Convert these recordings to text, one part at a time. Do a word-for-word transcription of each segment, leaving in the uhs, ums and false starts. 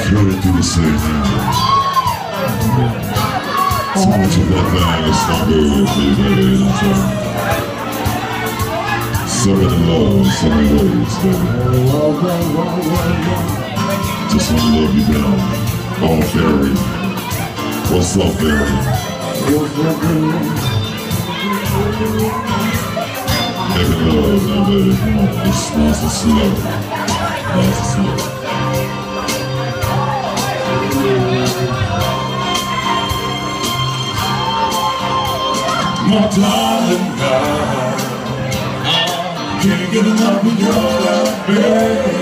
couldn't do the same now. So much of that thing is not good, baby. I'm trying. So many love, so many ways, baby. Just wanna love you down. Oh, Barry. What's up, Barry? Making love now, baby. Come on, it's nice and slow. Nice and slow. My darling God, I can't get enough of your love, baby.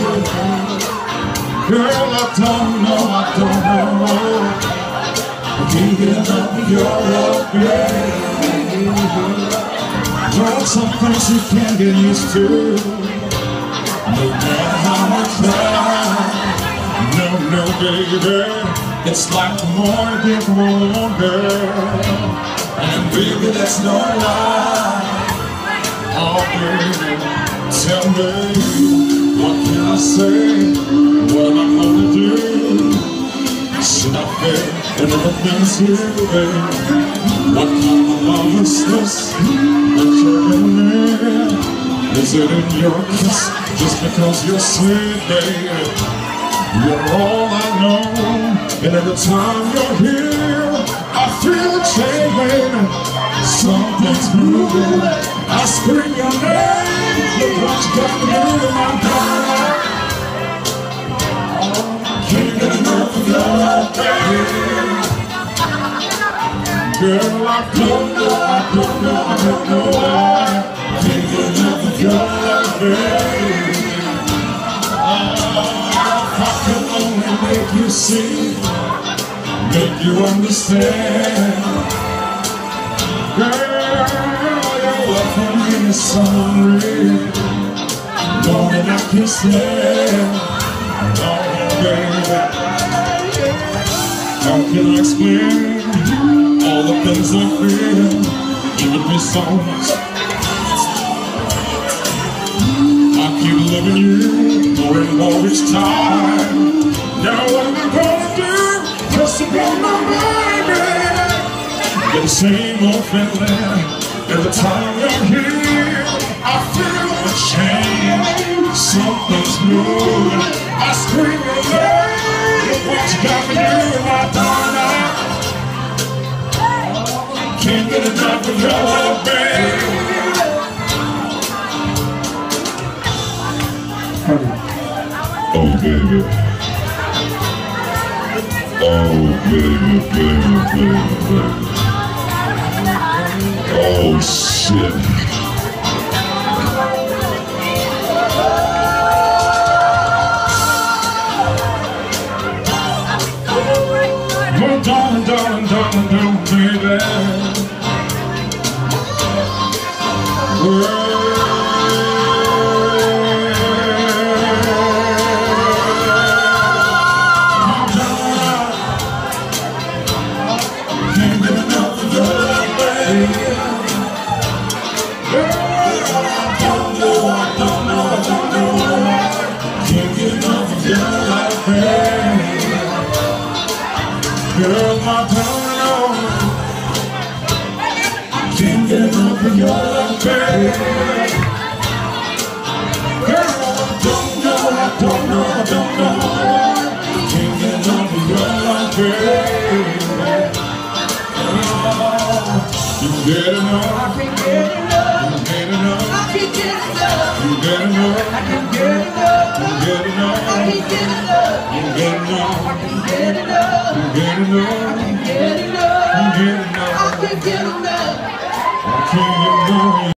Girl, I don't know, I don't know. I can't get enough of your love, baby. Lord, some things you can't get used to. No matter how I try. No, no, baby. It's like the more I get older. And baby, that's no lie. Oh, baby, tell me, what can I say? What am I gonna do? Should I fail in other things here, baby? What kind of love is this that you're in there? Is it in your kiss just because you're sweet, baby? You're all I know, and every time you're here, I feel a change, baby. Something's moving. I scream your name. Look what you got me doing, my darling. Can't get enough of your love, baby. Girl, I don't know, I don't know, I don't know why. Can't get enough of your love, baby. Oh, I can only make you see, make you understand. Girl, your love for me is so unreal, more than I can stand. Oh, baby, how can I explain all the things I feel? You give me so much. I keep loving you more and more each time. Now what am I gonna do just to blow my mind, baby? Get the same old feeling every time you're here. I feel a change, something's new. I scream your name. Look what you got me doing, my darling. Can't get enough of your love, baby. Oh, baby. Oh, baby, baby, baby, baby. Oh, shit. Oh, darling, darling, darling, darling, baby. Well, girl, my darling, can't get enough of your love, baby. Girl, I don't know, I don't know, I don't know. Can't get enough of your love, baby. You get enough, I can't get enough. You get enough, I can't get enough. You get enough, I can't get enough. You get enough, I can't get enough. You get enough, I can't get enough. You get enough, I can't get enough. You get enough, I can't get enough. I can't get enough.